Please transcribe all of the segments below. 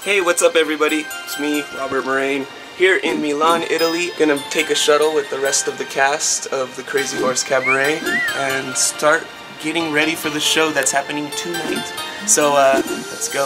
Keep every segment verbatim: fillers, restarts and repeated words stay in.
Hey, what's up everybody? It's me, Robert Moraine, here in Milan, Italy. Gonna take a shuttle with the rest of the cast of the Crazy Horse Cabaret and start getting ready for the show that's happening tonight. So, uh, let's go.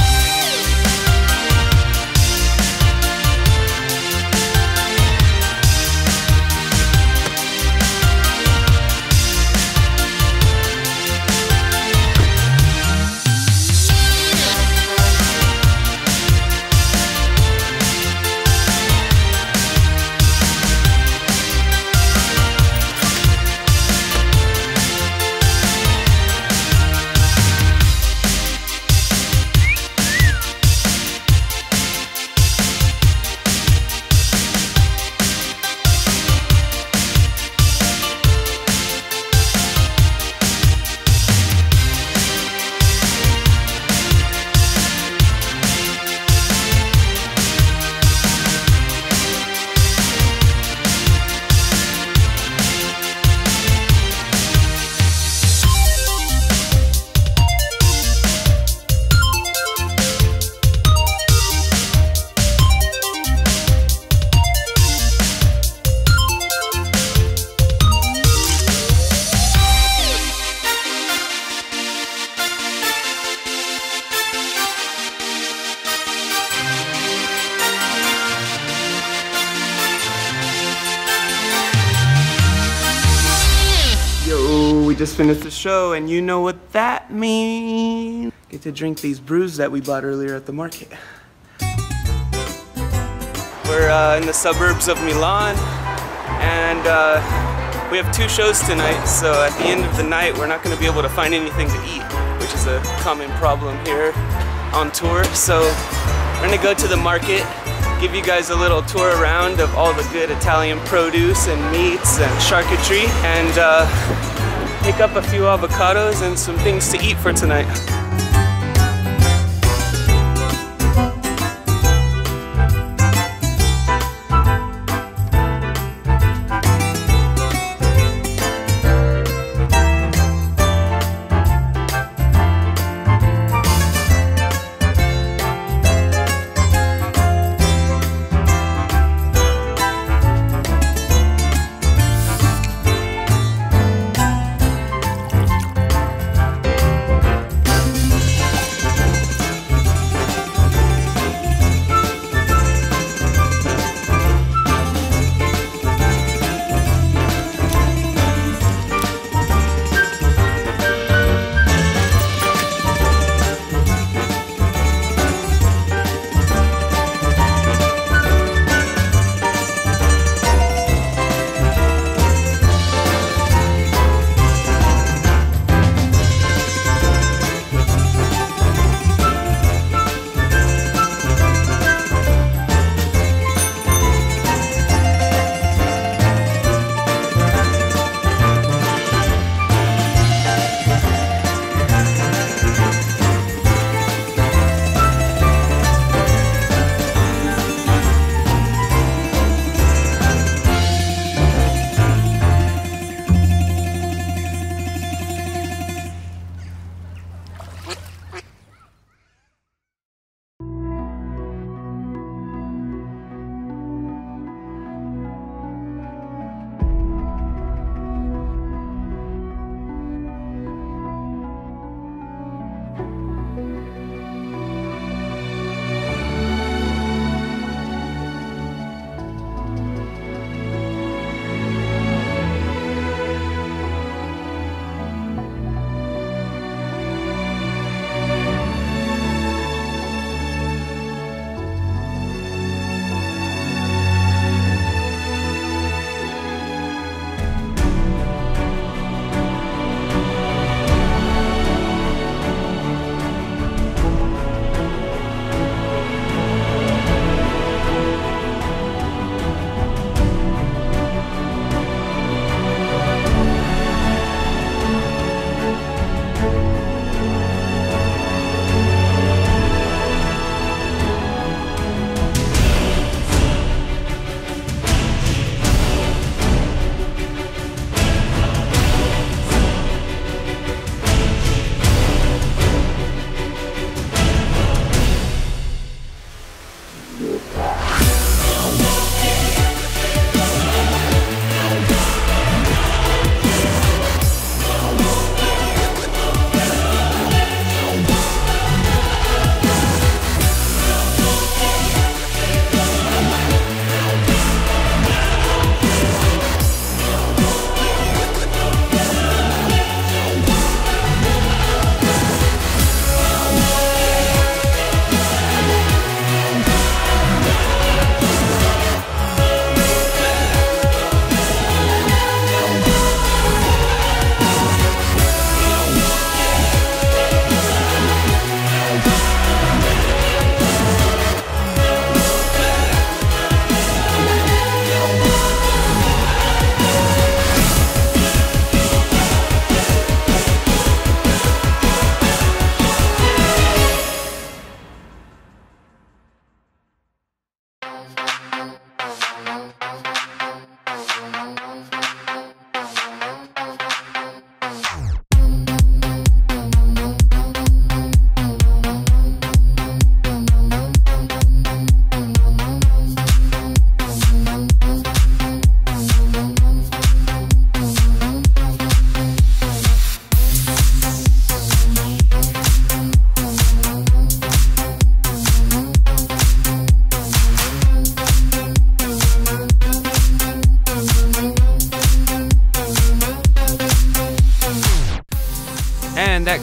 We just finished the show, and you know what that means. Get to drink these brews that we bought earlier at the market. We're uh, in the suburbs of Milan, and uh, we have two shows tonight, so at the end of the night we're not going to be able to find anything to eat, which is a common problem here on tour. So we're going to go to the market, give you guys a little tour around of all the good Italian produce and meats and charcuterie, and uh, pick up a few avocados and some things to eat for tonight.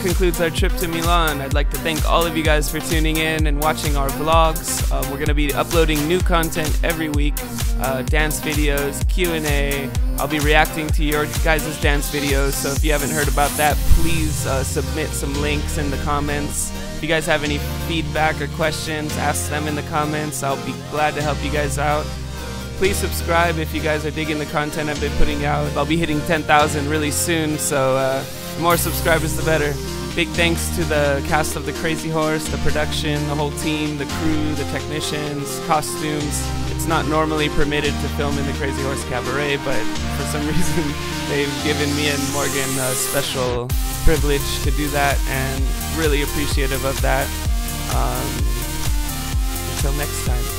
concludes our trip to Milan. I'd like to thank all of you guys for tuning in and watching our vlogs. Uh, we're going to be uploading new content every week, uh, dance videos, Q and A. I'll be reacting to your guys' dance videos, so if you haven't heard about that, please uh, submit some links in the comments. If you guys have any feedback or questions, ask them in the comments. I'll be glad to help you guys out. Please subscribe if you guys are digging the content I've been putting out. I'll be hitting ten thousand really soon, so uh, the more subscribers the better. Big thanks to the cast of The Crazy Horse, the production, the whole team, the crew, the technicians, costumes. It's not normally permitted to film in the Crazy Horse Cabaret, but for some reason they've given me and Morgan a special privilege to do that, and really appreciative of that. Um, until next time.